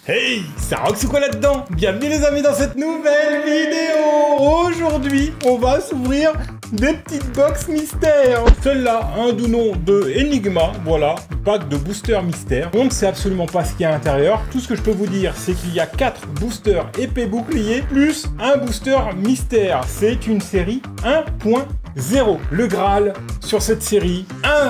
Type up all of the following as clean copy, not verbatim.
Hey, ça rock c'est quoi là-dedans? Bienvenue les amis dans cette nouvelle vidéo. Aujourd'hui, on va s'ouvrir des petites box mystères. Celle-là, un doux nom de Enigma, voilà, pack de booster mystère. On ne sait absolument pas ce qu'il y a à l'intérieur. Tout ce que je peux vous dire, c'est qu'il y a 4 boosters épée bouclier, plus un booster mystère. C'est une série 1.0. Le Graal sur cette série,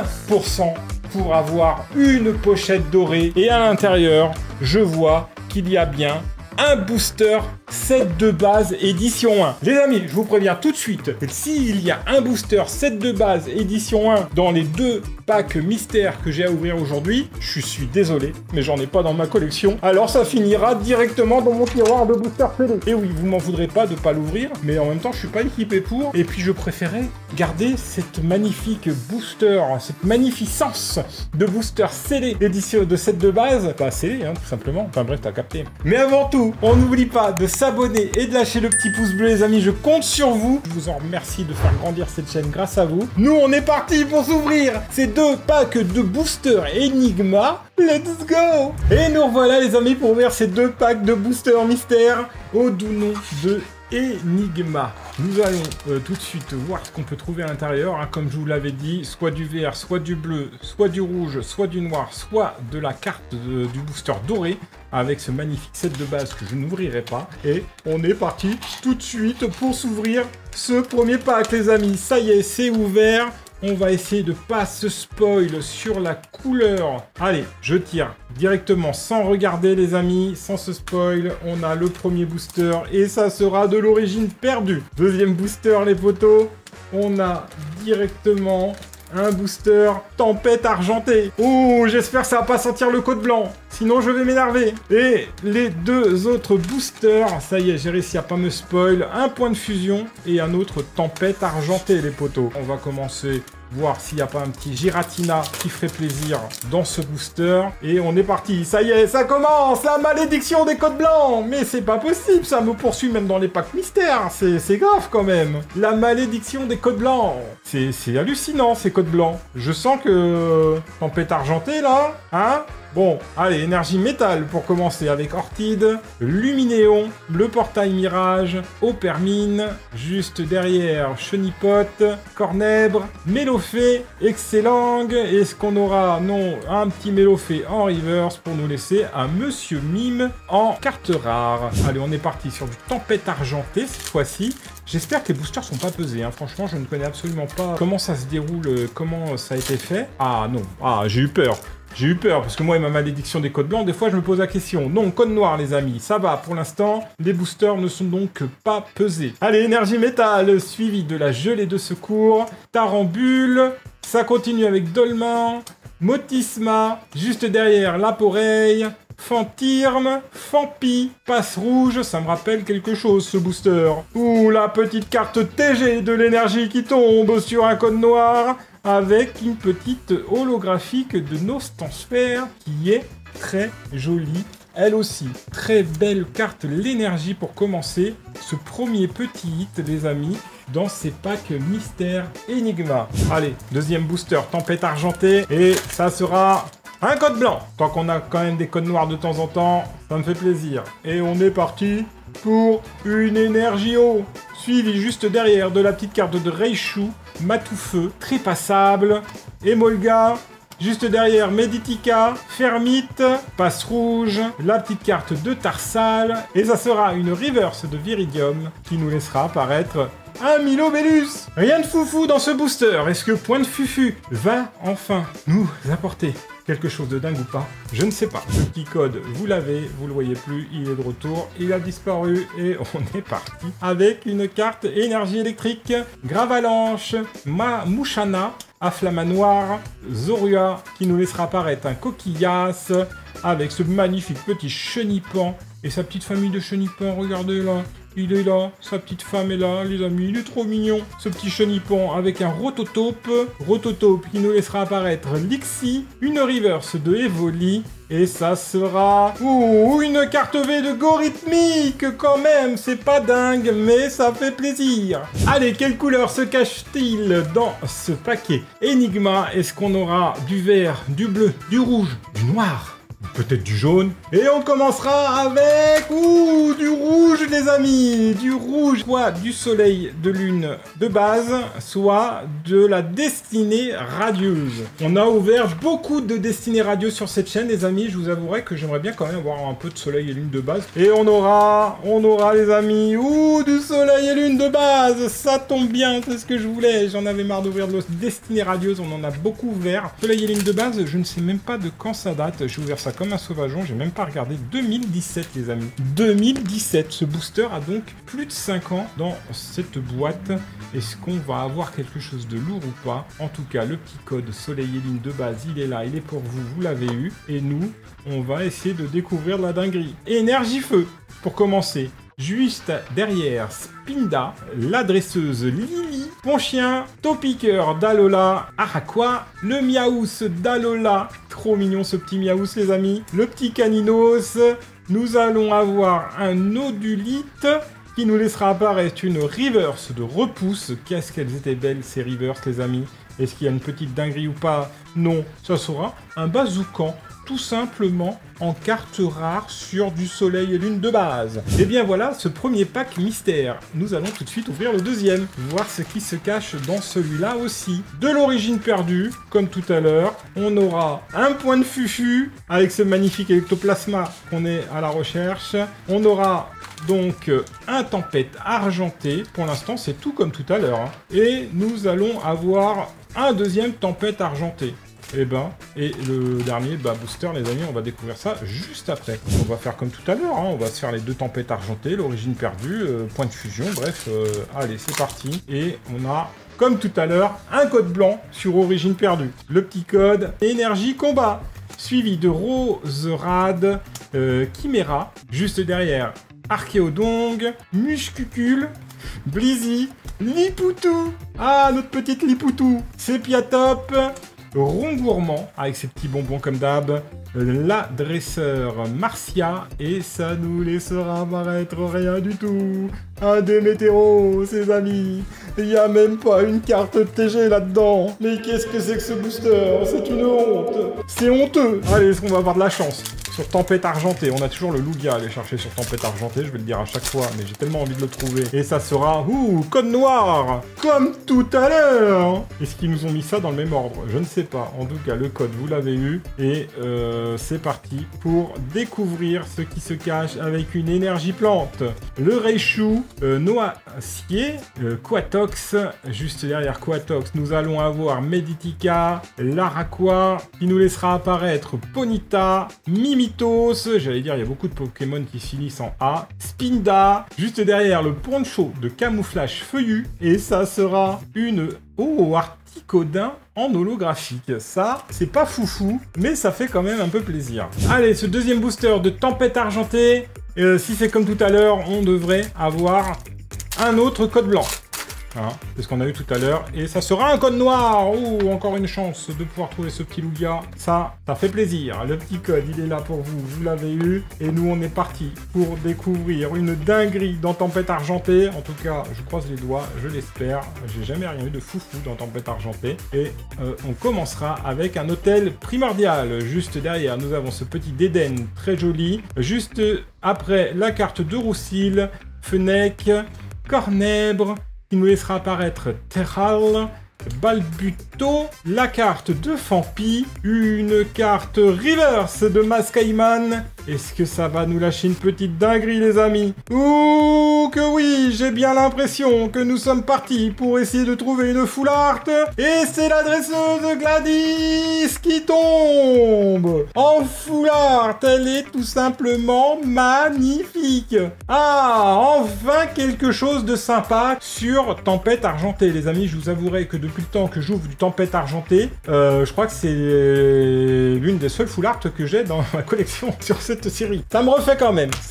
1% pour avoir une pochette dorée. Et à l'intérieur, je vois qu'il y a bien un booster set de base édition 1. Les amis, je vous préviens tout de suite, s'il y a un booster set de base édition 1 dans les 2 packs mystères que j'ai à ouvrir aujourd'hui, je suis désolé, mais j'en ai pas dans ma collection. Alors ça finira directement dans mon tiroir de booster télé. Et oui, vous m'en voudrez pas de pas l'ouvrir, mais en même temps, je suis pas équipé pour. Et puis je préférais garder cette magnifique booster, cette magnificence de booster scellé édition de set de base. Pas scellé, hein, tout simplement. Enfin bref, t'as capté. Mais avant tout, on n'oublie pas de s'abonner et de lâcher le petit pouce bleu, les amis. Je compte sur vous. Je vous en remercie de faire grandir cette chaîne grâce à vous. Nous, on est parti pour s'ouvrir ces 2 packs de boosters Enigma. Let's go! Et nous revoilà, les amis, pour ouvrir ces 2 packs de boosters mystères au doux nom de Enigma. Nous allons tout de suite voir ce qu'on peut trouver à l'intérieur, hein, comme je vous l'avais dit, soit du vert, soit du bleu, soit du rouge, soit du noir, soit de la carte du booster doré, avec ce magnifique set de base que je n'ouvrirai pas. Et on est parti tout de suite pour s'ouvrir ce premier pack, les amis. Ça y est, c'est ouvert. On va essayer de pas se spoil sur la couleur. Allez, je tire directement sans regarder, les amis, sans se spoil. On a le premier booster et ça sera de l'origine perdue. Deuxième booster, les potos. On a directement un booster tempête argentée. Oh, j'espère que ça va pas sentir le code blanc. Sinon, je vais m'énerver. Et les 2 autres boosters, ça y est, j'ai réussi à pas me spoil. Un point de fusion et un autre tempête argentée, les potos. On va commencer, voir s'il n'y a pas un petit Giratina qui ferait plaisir dans ce booster. Et on est parti. Ça y est, ça commence. La malédiction des codes blancs. Mais c'est pas possible, ça me poursuit même dans les packs mystères. C'est grave quand même. La malédiction des codes blancs. C'est hallucinant, ces codes blancs. Je sens que... tempête argentée, là. Hein? Bon, allez, énergie métal pour commencer avec Orchid, Luminéon, le portail Mirage, Opermine, juste derrière Chenipote, Cornèbre, Mélofée, Excellang, est-ce qu'on aura, non, un petit Mélofée en reverse pour nous laisser un Monsieur Mime en carte rare. Allez, on est parti sur du Tempête Argentée cette fois-ci. J'espère que les boosters sont pas pesés, hein. Franchement, je ne connais absolument pas comment ça se déroule, comment ça a été fait. Ah non, ah j'ai eu peur. J'ai eu peur, parce que moi et ma malédiction des codes blancs, des fois je me pose la question. Non, code noir les amis, ça va, pour l'instant, les boosters ne sont donc pas pesés. Allez, énergie métal, suivi de la gelée de secours, Tarambule, ça continue avec Dolman, Motisma, juste derrière Laporeille, Fantirme, Fampi, Passe Rouge, ça me rappelle quelque chose ce booster. Ouh, la petite carte TG de l'énergie qui tombe sur un code noir, avec une petite holographique de Nostansphère qui est très jolie. Elle aussi, très belle carte, l'énergie pour commencer ce premier petit hit, les amis, dans ces packs mystères Enigma. Allez, deuxième booster, Tempête Argentée, et ça sera un code blanc. Tant qu'on a quand même des codes noirs de temps en temps, ça me fait plaisir. Et on est parti pour une énergie eau, suivi juste derrière de la petite carte de Reichu, Matoufeu, Trépassable, Emolga, juste derrière Meditica, Fermite, Passe Rouge, la petite carte de Tarsal, et ça sera une reverse de Viridium qui nous laissera apparaître un Milobellus. Rien de foufou dans ce booster. Est-ce que Point de Fufu va enfin nous apporter quelque chose de dingue ou pas? Je ne sais pas. Le petit code, vous l'avez, vous le voyez plus, il est de retour, il a disparu et on est parti avec une carte énergie électrique, Gravalanche, Mouchana, Afflamanoir, Zorua qui nous laissera apparaître un Coquillasse avec ce magnifique petit Chenipan et sa petite famille de Chenipan, regardez là. Il est là, sa petite femme est là, les amis, il est trop mignon. Ce petit Chenipan avec un Rototope qui nous laissera apparaître Lixie, une reverse de Evoli, et ça sera... Ouh, une carte V de Gorithmique quand même, c'est pas dingue, mais ça fait plaisir. Allez, quelle couleur se cache-t-il dans ce paquet Enigma? Est-ce qu'on aura du vert, du bleu, du rouge, du noir? peut-être du jaune. Et on commencera avec du rouge, les amis. Du rouge, soit du soleil de lune de base, soit de la destinée radieuse. On a ouvert beaucoup de destinées radieuses sur cette chaîne, les amis. Je vous avouerai que j'aimerais bien quand même avoir un peu de soleil et lune de base. Et on aura les amis, du soleil et lune de base. Ça tombe bien, c'est ce que je voulais. J'en avais marre d'ouvrir de destinées radieuses. On en a beaucoup ouvert. Soleil et lune de base, je ne sais même pas de quand ça date. J'ai ouvert ça comme un sauvageon. J'ai même pas regardé. 2017, les amis. 2017. Ce booster a donc plus de 5 ans dans cette boîte. Est-ce qu'on va avoir quelque chose de lourd ou pas? En tout cas, le petit code soleil et lune de base, il est là. Il est pour vous. Vous l'avez eu. Et nous, on va essayer de découvrir de la dinguerie. Énergie feu, pour commencer. Juste derrière, Spinda, l'adresseuse Lily, Ponchien, Topiqueur d'Alola, Araqua, le Miaous d'Alola, trop mignon ce petit Miaous les amis, le petit Caninos, nous allons avoir un Odulite qui nous laissera apparaître une Reverse de repousse. Qu'est-ce qu'elles étaient belles ces Reverse les amis. Est-ce qu'il y a une petite dinguerie ou pas? Non, ça sera un Bazookan. Tout simplement en carte rare sur du soleil et lune de base. Et bien voilà, ce premier pack mystère. Nous allons tout de suite ouvrir le deuxième, voir ce qui se cache dans celui-là aussi. De l'origine perdue, comme tout à l'heure, on aura un point de fufu avec ce magnifique ectoplasma qu'on est à la recherche. On aura donc un tempête argenté. Pour l'instant, c'est tout comme tout à l'heure. Hein. Et nous allons avoir un deuxième tempête argenté. Et le dernier booster, les amis, on va découvrir ça juste après. On va faire comme tout à l'heure, hein, on va se faire les deux tempêtes argentées, l'origine perdue, point de fusion, bref, allez, c'est parti. Et on a, comme tout à l'heure, un code blanc sur origine perdue. Le petit code énergie combat, suivi de Roserad, Chimera, juste derrière, Archéodong, Muscucule, Blizzy, Lipoutou. Ah, notre petite Lipoutou, Sépiatop, Rond gourmand, avec ses petits bonbons comme d'hab, la dresseur Marcia, et ça nous laissera apparaître rien du tout. Un Démétéro, ses amis. Il n'y a même pas une carte TG là-dedans. Mais qu'est-ce que c'est que ce booster? C'est une honte. C'est honteux. Allez, est-ce qu'on va avoir de la chance? Sur Tempête Argentée, on a toujours le Lugia à aller chercher sur Tempête Argentée, je vais le dire à chaque fois, mais j'ai tellement envie de le trouver. Et ça sera, code noir, comme tout à l'heure. Est-ce qu'ils nous ont mis ça dans le même ordre? Je ne sais pas. En tout cas, le code, vous l'avez eu. Et c'est parti pour découvrir ce qui se cache avec une énergie plante. Le Raichu, Noacier, Quatox, juste derrière Quatox, nous allons avoir Meditica, Laraqua, qui nous laissera apparaître Ponyta, Mimitos, j'allais dire, il y a beaucoup de Pokémon qui finissent en A. Spinda, juste derrière le Poncho de camouflage feuillu. Et ça sera une Articodin en holographique. Ça, c'est pas foufou, mais ça fait quand même un peu plaisir. Allez, ce deuxième booster de Tempête Argentée, si c'est comme tout à l'heure, on devrait avoir un autre code blanc. Hein, c'est ce qu'on a eu tout à l'heure. Et ça sera un code noir. Encore une chance de pouvoir trouver ce petit Lugia. Ça fait plaisir. Le petit code, il est là pour vous. Vous l'avez eu. Et nous, on est parti pour découvrir une dinguerie dans Tempête Argentée. En tout cas, je croise les doigts. Je l'espère. J'ai jamais rien eu de foufou dans Tempête Argentée. Et on commencera avec un hôtel primordial. Juste derrière, nous avons ce petit Dédenne très joli. Juste après, la carte de Roussil, Fennec, Cornèbre, qui nous laissera apparaître Terral, Balbuto, la carte de Fampi, une carte reverse de Mascaiman. Est-ce que ça va nous lâcher une petite dinguerie, les amis? Ouh, que oui, j'ai bien l'impression que nous sommes partis pour essayer de trouver une full art. Et c'est la dresseuse Gladys qui tombe en full art. Elle est tout simplement magnifique. Ah, enfin quelque chose de sympa sur Tempête Argentée, les amis. Je vous avouerai que depuis le temps que j'ouvre du Tempête Argentée, je crois que c'est l'une des seules full art que j'ai dans ma collection sur cette série. Ça me refait quand même,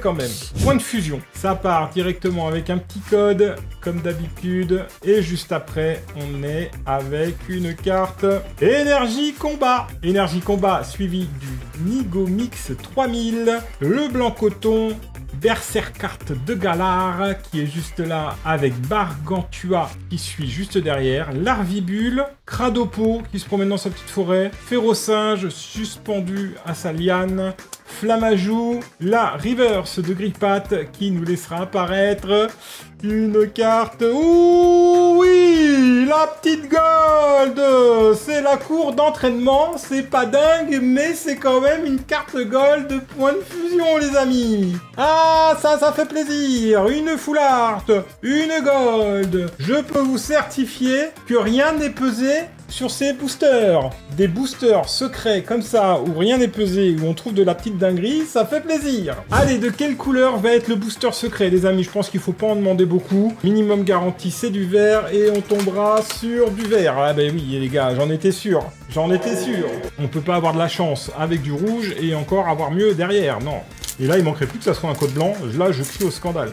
Point de fusion, ça part directement avec un petit code, comme d'habitude, et juste après, on est avec une carte Énergie Combat. Énergie Combat suivi du Nigomix 3000, le blanc coton, Berserkart de Galar qui est juste là avec Bargantua qui suit juste derrière, Larvibule, Cradopo qui se promène dans sa petite forêt, Férocinge suspendu à sa liane, Flamajou, la Reverse de Grippat qui nous laissera apparaître une carte. Ouh oui, la petite gold. C'est la cour d'entraînement, c'est pas dingue, mais c'est quand même une carte gold point de fusion les amis. Ah ça fait plaisir. Une full art, une gold. Je peux vous certifier que rien n'est pesé sur ces boosters. Des boosters secrets comme ça, où rien n'est pesé, où on trouve de la petite dinguerie, ça fait plaisir. Allez, de quelle couleur va être le booster secret, les amis? Je pense qu'il faut pas en demander beaucoup. Minimum garanti, c'est du vert, et on tombera sur du vert. Ah ben oui, les gars, j'en étais sûr. J'en étais sûr. On peut pas avoir de la chance avec du rouge, et encore avoir mieux derrière, non. Et là, il manquerait plus que ça soit un code blanc. Là, je crie au scandale.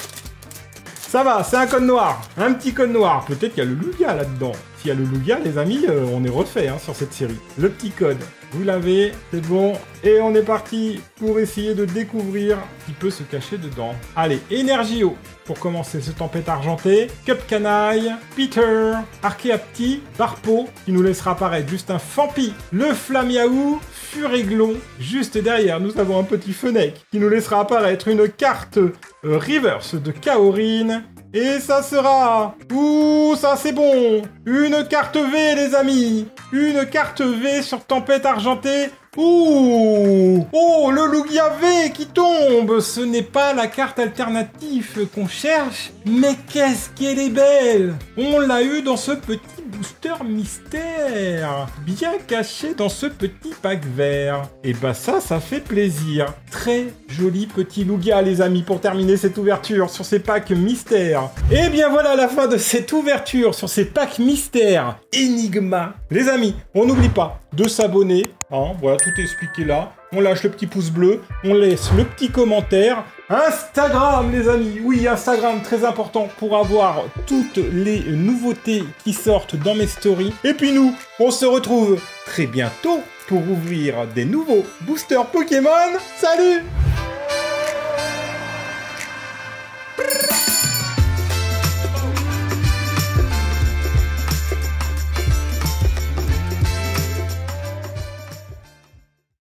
Ça va, c'est un code noir. Un petit code noir. Peut-être qu'il y a le Lugia là-dedans. S'il y a le Lugia, les amis, on est refait hein, sur cette série. Le petit code, vous l'avez, c'est bon. Et on est parti pour essayer de découvrir ce qui peut se cacher dedans. Allez, Energio pour commencer ce tempête argentée. Cup Canaille, Peter, Archeapti, Barpo qui nous laissera apparaître juste un Fampi. Le Flamiaou, Furéglon. Juste derrière, nous avons un petit Fennec qui nous laissera apparaître une carte reverse de Kaorin. Et ça sera... Ouh, ça c'est bon. Une carte V, les amis. Une carte V sur Tempête Argentée. Ouh. Oh, le Lugia V qui tombe. Ce n'est pas la carte alternative qu'on cherche. Mais qu'est-ce qu'elle est belle. On l'a eu dans ce petit booster mystère. Bien caché dans ce petit pack vert. Et bah ça fait plaisir. Très joli petit Lugia, les amis, pour terminer cette ouverture sur ces packs mystères. Et bien voilà la fin de cette ouverture sur ces packs mystères Enigma. Les amis, on n'oublie pas de s'abonner. Hein, voilà, tout est expliqué là. On lâche le petit pouce bleu, on laisse le petit commentaire. Instagram, les amis. Oui, Instagram, très important pour avoir toutes les nouveautés qui sortent dans mes stories. Et puis nous, on se retrouve très bientôt pour ouvrir des nouveaux boosters Pokémon. Salut!